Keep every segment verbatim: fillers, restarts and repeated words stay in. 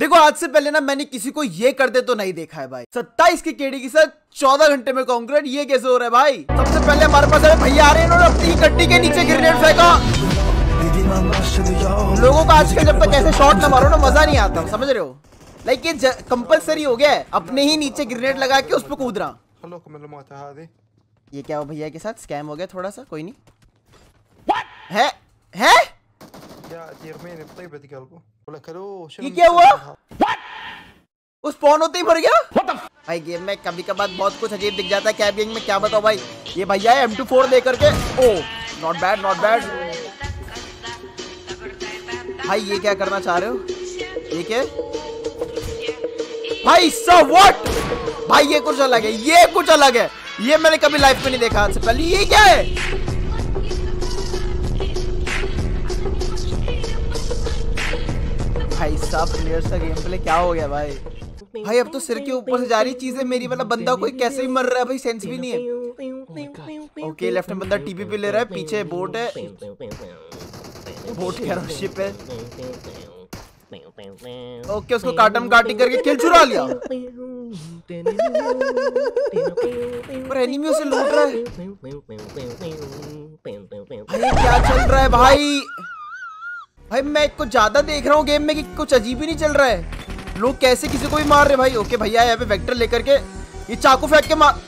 देखो आज से पहले ना मैंने किसी को ये करते तो नहीं देखा है भाई। सत्ताईस की केडी के साथ चौदह घंटे में कॉन्करेट, ये कैसे हो रहा है भाई। सबसे पहले हमारे पास है भैया आ रहे हैं, इन्होंने अपनी गड्डी के नीचे ग्रेनेड फेंका। लोगों को आजकल जब तक ऐसे शॉट ना मारो ना मजा नहीं आता, समझ रहे हो। लाइक ये कंपलसरी हो गया है अपने ही नीचे ग्रेनेड लगा के उस पर कूदना। ये क्या हो भैया के साथ स्कैम हो गया थोड़ा सा, कोई नहीं है है ये क्या हुआ। उस स्पॉन होते ही मर गया भाई। गेम में कभी कभार बहुत कुछ अजीब दिख जाता है कैब गेम में, क्या बताओ भाई। ये भैया है एम टू फोर दे करके, oh not bad not bad भाई। ये क्या करना चाह रहे हो, ये क्या भाई सब व्हाट भाई। ये कुछ अलग है, ये कुछ अलग है, ये मैंने कभी लाइफ में नहीं देखा आज से पहले। ये क्या है भाई साहब, प्लेयर्स का गेम प्ले क्या हो गया भाई। भाई अब तो सिर के ऊपर से जा रही चीजें मेरी, मतलब बंदा कोई कैसे भी मर रहा है भाई, सेंस भी नहीं है। ओके लेफ्ट में बंदा टीपी पे ले रहा है, पीछे बोट है, बोट कह रहा हूं शिप है। ओके उसको काटम काटी करके किल चुरा लिया। पर एनिमी से लूट रहा है भाई, क्या चल रहा है भाई। भाई मैं कुछ ज्यादा देख रहा हूँ गेम में कि कुछ अजीब ही नहीं चल रहा है, लोग कैसे किसी को भी मार रहे भाई। ओके भैया यहाँ पे वेक्टर लेकर के ये चाकू फेंक के मार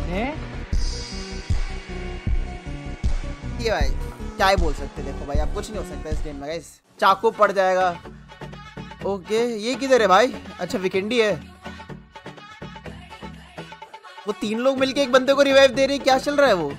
ये भाई, क्या ही बोल सकते। देखो भाई आप कुछ नहीं हो सकता इस गेम में गाइस, चाकू पड़ जाएगा। ओके ये किधर है भाई, अच्छा विकेंडी है। वो तीन लोग मिलके एक बंदे को रिवाइव दे रहे हैं, क्या चल रहा है वो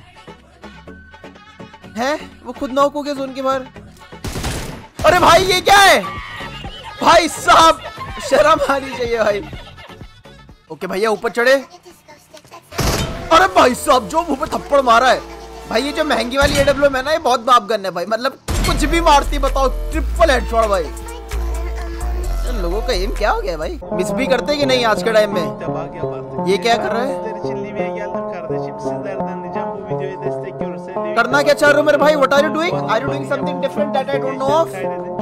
है। वो खुद नॉक हो गया जोन के बाहर। अरे भाई ये क्या है भाई साहब, शर्म आनी चाहिए भाई। ओके भैया ऊपर चढ़े। अरे भाई साहब जो मुंह पे थप्पड़ मारा है भाई। ये जो महंगी वाली एडब्ल्यू है ना, ये बहुत बाप गन है भाई, मतलब कुछ भी मारती बताओ, ट्रिपल हेडशॉट भाई। लोगों का एम क्या हो गया भाई, मिस भी करते कि नहीं आज के टाइम में। ये क्या कर रहा है, करना क्या चाह रहे हो मेरे भाई। What are you doing, are you doing something different that I don't know of.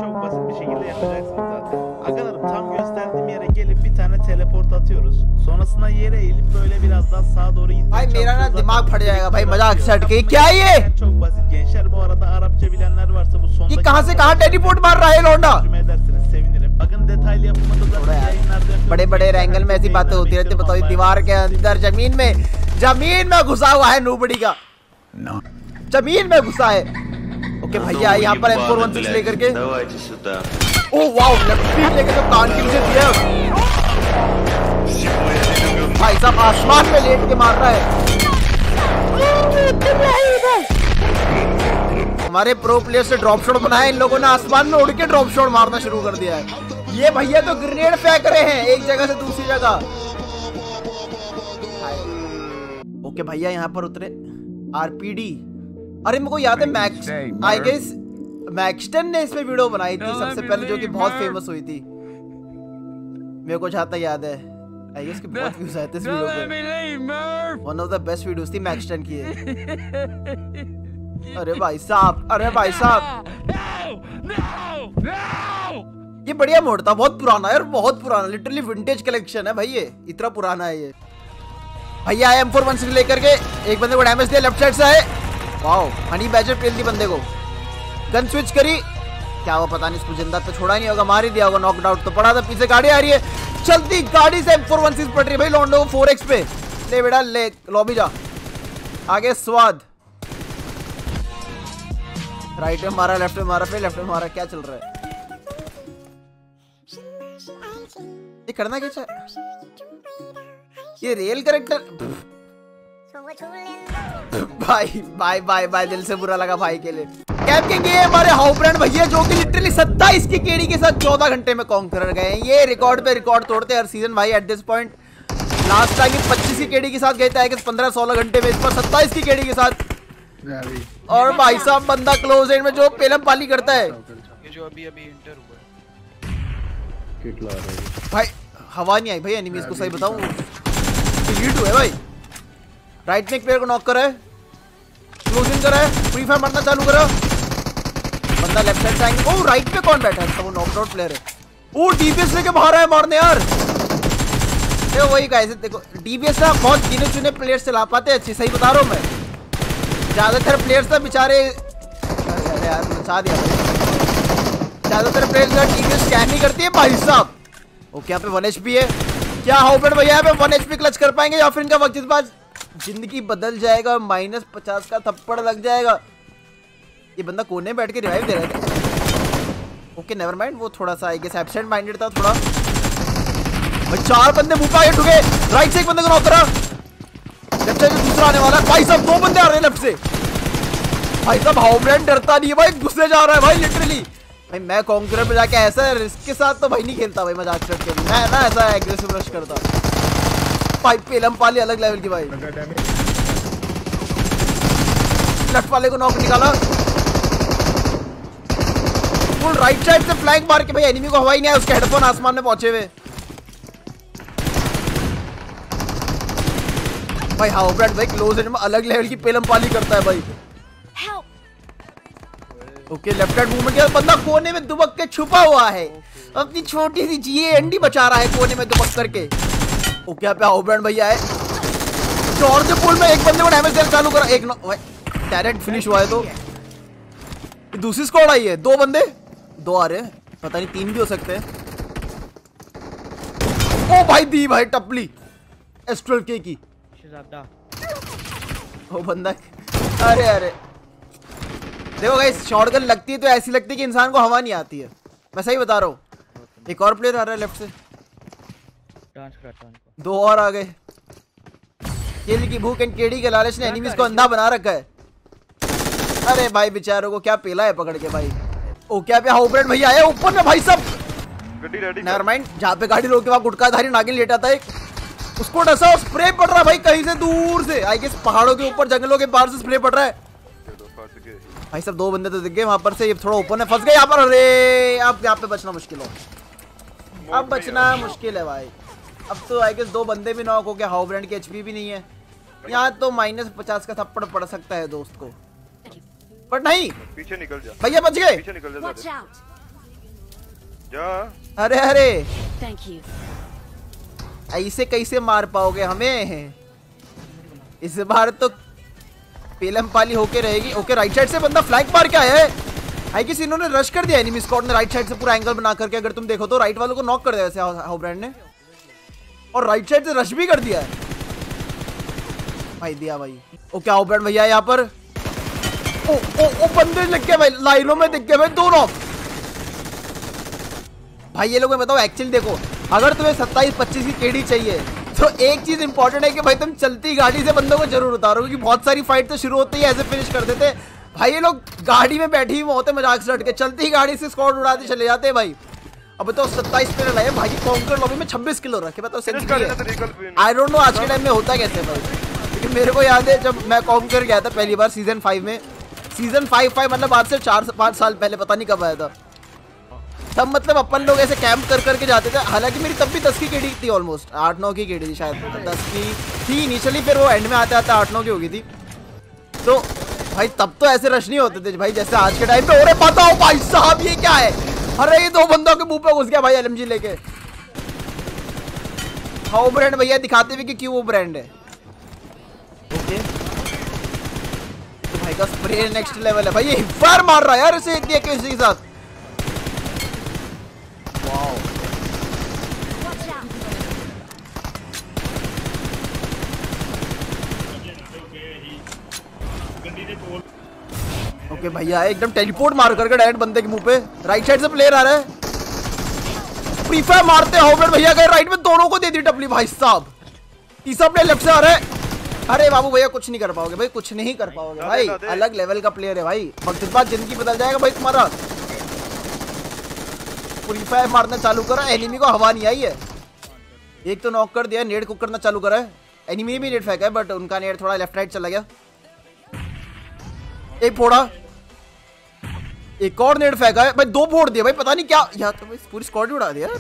Tam gösterdiğim yere gelip bir tane teleport atıyoruz. Sonrasında yere eğilip böyle biraz daha sağa doğru gitmeye भाई मेरा ना दिमाग फट जाएगा भाई, मजाक set के। क्या ये çok basit gençler, bu arada Arapça bilenler varsa bu sonda ये कहां से कहां टेलीपोर्ट मार रहा है लौंडा। edersiniz sevinirim. Bakın detaylı yapımında da yayınlarda बड़े बड़े एंगल में ऐसी बातें होती रहती, बताओ दीवार के अंदर जमीन में जमीन में घुसा हुआ है नूबड़ी का, जमीन में घुसा है। ओके भैया यहाँ पर एम फोर वन सिक्स लेकर के, ओह वाओ लेफ्ट लेकर तो कान के नीचे दिया भाई साहब, आसमान में लेट के मार रहा है। हमारे प्रो प्लेयर से ड्रॉप शॉट बनाया इन लोगों ने, आसमान में उड़ के ड्रॉप शॉट मारना शुरू कर दिया है। ये भैया तो ग्रेनेड फेंक रहे हैं एक जगह से दूसरी जगह। ओके भैया यहाँ पर उतरे आरपीडी। अरे मेरे को याद है मैक्स आई गेस मैक्सटन ने इस पे वीडियो बनाई थी सबसे पहले, जो कि बहुत फेमस हुई थी, मेरे को जहाँ तक याद है। आई गेस कि बहुत व्यूज आए थे इस वीडियो पे, one of the best videos थी मैक्सटन की है। अरे भाई साहब, अरे भाई साहब ये बढ़िया मोड था, बहुत पुराना यार, बहुत पुराना, लिटरली विंटेज कलेक्शन है भाई। ये इतना पुराना है ये। भैया एम फोर वन सिक्स लेकर के एक बंदे को डैमेज दिया लेफ्ट साइड से है। वाओ हनी बैजर पेल दी बंदे को, गन स्विच करी, क्या हुआ पता नहीं, इसको जिंदा तो छोड़ा नहीं होगा, मार ही दिया होगा, नॉकड आउट तो पड़ा था। पीछे गाड़ी आ रही है, चलती गाड़ी से एम फोर वन सिक्स पड़ रही है भाई लॉन्डो को फोर एक्स पे। ले बेटा ले, लॉबी जा, आगे स्वाद। राइट में मारा, लेफ्ट में मारा, फिर लेफ्ट में मारा, क्या चल रहा है ये। करना क्या चाह, ये रियल कैरेक्टर भाई भाई भाई भाई दिल से बुरा लगा भाई के लिए। कैप किंग ये हमारे हाउ ब्रांड भैया, जो कि लिटरली सत्ताईस की केडी के साथ चौदह घंटे में कॉन्करर गए हैं। ये रिकॉर्ड पे रिकॉर्ड तोड़ते हर सीजन भाई at this point. Last time पच्चीस की केडी के साथ गए थे पंद्रह सोलह घंटे में, इस पर सत्ताईस की केडी के साथ। और भाई साहब बंदा क्लोज एंड में जो पेलम पाली करता है, ये जो अभी अभी इंटर हुआ है भाई हवा नहीं आई भाई एनिमीज को, सही बताऊं हीट हुआ है भाई। राइट में एक प्लेयर को नॉक करा है, क्लोजिंग करा है, फ्री फायर मारना चालू करा, बंदा लेफ्ट साइड से आएंगे। ओह राइट पे कौन बैठा है, तो वो नॉकआउट प्लेयर है। वो डीपीएस लेके बाहर आया मारने यार। देखो वही गाइस, देखो डीपीएस ना बहुत गिने चुने प्लेयर्स चला पाते हैं अच्छी, सही बता रहा हूँ मैं। ज्यादातर प्लेयर्स ना बेचारे यार मचा दिया भाई। ज्यादातर प्लेयर्स ना डीपीएस स्कैन नहीं करती है भाई साहब। ओके यहाँ पे वन एचपी है। क्या हाउबर्ड भैया यहाँ पे वन एचपी क्लच कर पाएंगे या फिर इनका वक्त इस बार जिंदगी बदल जाएगा, माइनस पचास का थप्पड़ लग जाएगा। ये बंदा कोने में बैठ के रिवाइव दे रहा है। ओके नेवर माइंड, वो थोड़ा सा आई गेस एब्सेंट माइंडेड था थोड़ा। भाई चार बंदे मुंह पे आगे ठुके। राइट से एक बंदे को नॉक करा, लेफ्ट साइड से दूसरा आने वाला है। भाई साहब दो बंदे आ रहे हैं लेफ्ट से। भाई साहब हाउबर्ड डरता नहीं है भाई, गुस्से जा रहा है भाई लिटरली। भाई मैं कॉन्करर पे जाके ऐसा रिस्क के साथ तो भाई नहीं खेलता भाई, मजाक करके मैं ना ऐसा एग्रेसिव रश करता भाई। पेलम पाली अलग लेवल की भाई। लेफ्ट वाले को नॉक निकाला, फुल राइट साइड से फ्लैंक मार के भाई एनिमी को हवा ही नहीं है, उसके हेडफोन आसमान में पहुंचे हुए। भाई हाउबर्ड भाई क्लोज रेंज में अलग लेवल की पेलम पाली करता है भाई। ओके लेफ्ट हैंड मूवमेंट किया, बंदा कोने में दुबक के छुपा हुआ है, अपनी छोटी सी जीए एंडी बचा रहा है कोने में दुबक करके। ओके यहाँ पे हाउबर्ड भैया है, जॉर्ज पुल में एक बंदे को डैमेज देना चालू करा। एक डायरेक्ट फिनिश हुआ है। तो दूसरी स्क्वाड आई है, दो बंदे दो आ रहे हैं, पता नहीं तीन भी हो सकते हैं। ओ भाई दी भाई टपली एस ट्वेल्व के की वो बंदा। अरे अरे देखो गाइस, शॉटगन लगती है तो ऐसी लगती है कि इंसान को हवा नहीं आती है, मैं सही बता रहा हूँ। एक और प्लेयर आ रहा है लेफ्ट से, दो और आ गए। किल की भूख एंड केडी के लालच ने एनिमीज को अंधा बना रखा है। अरे भाई बेचारों को क्या पेला है पकड़ के भाई। ओ क्या पे हाउबर्ड भैया आए ऊपर में भाई सब। नेवर माइंड, जहाँ पे गाड़ी रोके वहाँ गुटखाधारी नागिन लेटा था एक, उसको डसा, स्प्रे पड़ रहा भाई कहीं से दूर से। आई गेस पहाड़ों के ऊपर जंगलों के बाहर से स्प्रे पड़ रहा है भाई। सब दो बंदे तो दिख गए वहां पर से, ये थोड़ा ऊपर में फंस गए यहाँ पर। अरे अब यहाँ पे बचना मुश्किल हो, अब बचना मुश्किल है भाई। अब तो आई गेस दो बंदे भी नॉक हो गए, हाउबर्ड की एचपी भी नहीं है यहाँ, तो माइनस पचास का थप्पड़ पड़ सकता है दोस्त को, पर नहीं पीछे निकल जा भैया, बच गए। पीछे निकल जा, जा। अरे अरे थैंक यू। ऐसे कैसे मार पाओगे हमें, इस बार तो पेलम पाली होके रहेगी। ओके राइट साइड से बंदा फ्लैंक मार के आया है। आई गेस इन्होंने रश कर दिया एनिमी स्क्वाड ने राइट साइड से पूरा एंगल बना करके। अगर तुम देखो तो राइट वालों को नॉक कर दिया वैसे हाउबर्ड ने, और राइट साइड से रश भी कर दिया है भाई, दिया भाई। ओके हाउबर्ड भैया यहाँ पर। ओ ओ ओ बंदे लग गए भाई, लाइनों में दिख गए भाई दोनों भाई। ये लोग मैं बताओ एक्चुअली देखो, अगर तुम्हें सत्ताईस पच्चीस की केडी चाहिए तो एक चीज इंपॉर्टेंट है कि भाई तुम चलती गाड़ी से बंदों को जरूर उतारो, क्योंकि बहुत सारी फाइट तो शुरू होते ही ऐसे फिनिश कर देते भाई। ये लोग गाड़ी में बैठी हुए होते मजाक से लड़ के, चलती गाड़ी से स्क्वाड उड़ाते चले जाते हैं भाई। अब तो सत्ताईस पे लाए भाई, कॉन्कर लॉबी में छब्बीस किलो रखे। बताओ आई डोंट नो आज के टाइम में होता कैसे भाई, क्योंकि मेरे को याद है जब मैं कॉन्कर गया था पहली बार सीजन फाइव में, सीजन फाइव फाइव मतलब आज से चार पाँच साल पहले, पता नहीं कब आया था तब। मतलब अपन लोग ऐसे कैंप कर करके जाते थे। हालांकि मेरी तब भी दस की केडी थी, ऑलमोस्ट आठ नौ की केडी थी शायद, दस की थी इनिशियली, फिर वो एंड में आते आते आठ नौ की हो गई थी। तो भाई तब तो ऐसे रश नहीं होते थे भाई जैसे आज के टाइम पे हो रहे। बताओ भाई साहब ये क्या है, अरे ये दो बंदों के मुंह पे घुस गया भाई एलएमजी लेके। हाउ ब्रांड भैया दिखाते हुए कि क्यों वो ब्रांड है। ओके तो भाई का स्प्रे नेक्स्ट लेवल है भाई, ये फायर मार रहा है यार इसे देख के इसी के साथ। वाओ ओके भैया एकदम टेलीपोर्ट मार करके डायरेक्ट बंदे के मुंह पे। राइट साइड से प्लेयर आ रहा है, फ्री फायर मारते हाउबर्ड भैया गए राइट में, दोनों को दे दी टपली भाई साहब। तीसरा प्लेयर लेफ्ट से आ रहा है। अरे बाबू भैया कुछ नहीं कर पाओगे भाई, कुछ नहीं कर पाओगे भाई, अलग लेवल का प्लेयर है भाई। वक्त बाद जिंदगी बदल जाएगा भाई तुम्हारा। फ्री फायर मारना चालू करा, एनिमी को हवा नहीं आई है। एक तो नॉक कर दिया, नेड कुक करना चालू करा है। एनिमी ने भी नेड फेंका है बट उनका नेड थोड़ा लेफ्ट राइट चला गया। एक फोड़ा, एक और नेड फेंका है भाई, दो फोड़ दिया भाई, पता नहीं क्या यार, तो पूरी स्क्वाड उड़ा दिया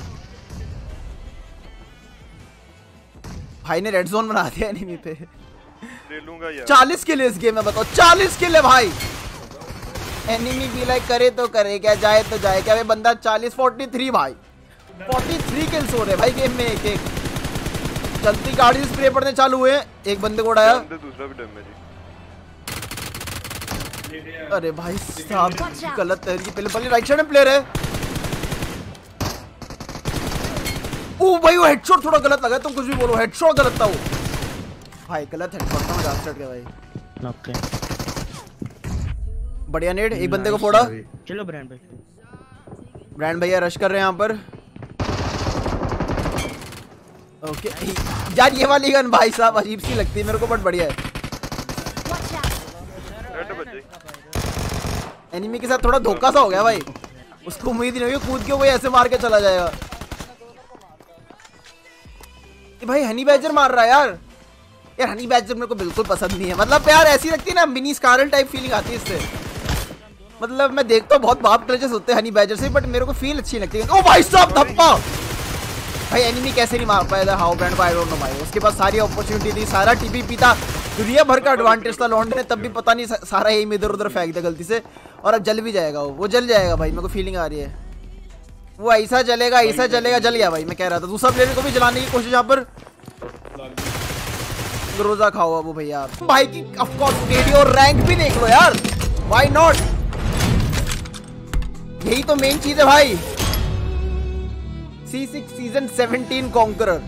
भाई ने। रेड जोन बना दिया एनिमी पे। ले लूंगा यार। चालीस किल इस गेम में, बताओ चालीस किल है भाई। एनिमी भी लाइक करे तो करे क्या, जाए तो जाए क्या भाई, बंदा चालीस फोर्टी थ्री भाई। तैंतालीस किल्स हो रहे भाई गेम में, एक एक चलती गाड़ी से स्प्रे पड़ने चालू हुए। एक बंदे को उड़ाया, दूसरा भी डैमेज है। अरे भाई साहब गलत है इनकी, पहले पहले राइट साइड में प्लेयर है। ओ भाई वो हेडशॉट थोड़ा गलत लगा, तुम कुछ भी बोलो, हेडशॉट गलत था वो भाई, गलत हेडशॉट था, मजाक चढ़ गया भाई। ओके बढ़िया नेड, एक बंदे को फोड़ा। चलो ब्रांड भाई, ब्रांड भैया रश कर रहे हैं यहाँ पर। ओके यार ये वाली गन भाई साहब अजीब सी लगती है मेरे को, बट बढ़िया है। एनिमी के साथ थोड़ा धोखा सा हो गया भाई, उसको उम्मीद ही नहीं हुई कूद के वो ऐसे मार के चला जाएगा। ये भाई हनी बैजर मार रहा है यार, यार हनी बैजर मेरे को बिल्कुल पसंद नहीं है, मतलब यार ऐसी लगती है ना मिनी स्कारल टाइप फीलिंग आती है इससे। मतलब मैं देखता हूँ बहुत बाप क्लचेस होते हैं हनी बैजर से, बट मेरे को फील अच्छी लगती है। ओ भाई साहब धप्पा भाई, एनिमी कैसे नहीं मार पाया था हाउ ब्रांड को, आई डोंट नो भाई। उसके पास सारी अपॉर्चुनिटी थी, सारा टीपी पीता, दुनिया भर का एडवांटेज था लॉन्डे ने, तब भी पता नहीं सारा एम इधर उधर फेंक दिया गलती से, और अब जल भी जाएगा वो वो जल जाएगा भाई, मेरे को फीलिंग आ रही है वो ऐसा जलेगा ऐसा जलेगा। जल गया भाई, मैं कह रहा था दूसरा प्लेयर को भी जलाने की कोशिश यहाँ पर, रोजा खाओ वो भैया भाई की। ऑफ कोर्स केडी और रैंक भी देख लो यार, व्हाई नॉट, यही तो मेन चीज है भाई। C six season seventeen conqueror.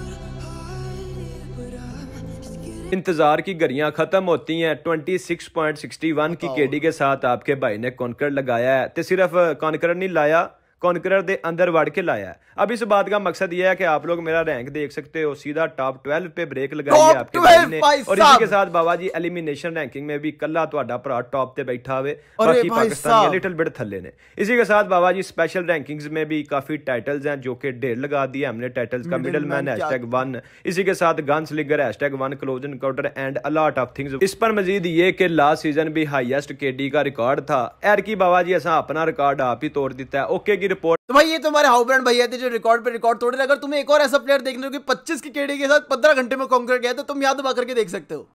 इंतजार की घड़ियां खत्म होती हैं, छब्बीस पॉइंट सिक्स वन की केडी के साथ आपके भाई ने कॉन्करर लगाया है, तो सिर्फ कॉन्करर नहीं लाया, कॉन्करर दे अंदर वड़ के लाया है। अब इस बात का मकसद यह है कि आप लोग मेरा रैंक देख सकते हो, सीधा टॉप ट्वेल्व पे ब्रेक लगाई है आपके भाई ने, और इसी के साथ बाबा जी एलिमिनेशन रैंकिंग में भी कल्ला ਤੁਹਾਡਾ ਭਰਾ टॉप पे बैठा हुए, बाकी पाकिस्तानी लिटिल बिट थल्ले ने। इसी के साथ बाबा जी स्पेशल रैंकिंग्स में भी काफी टाइटल्स हैं जो कि ढेर लगा दिए हमने टाइटल्स का। मिडिल मैन हैशटैग वन, इसी के साथ gun slinger hashtag one, close encounter and a lot of things. इस पर मजीद ये कि लास्ट सीजन भी हाईएस्ट केडी का रिकॉर्ड था, एर की बाबा जी ऐसा अपना रिकॉर्ड आप ही तोड़ देता है। ओके की रिपोर्ट। तो भाई ये तुम्हारे हाउ ब्रांड भैया थे जो रिकॉर्ड पे रिकॉर्ड तोड़े। अगर तुम्हें एक और ऐसा प्लेयर देखने को पच्चीस की केडी के साथ पंद्रह घंटे में कॉन्कर गया तो तुम याद दबा करके देख सकते हो।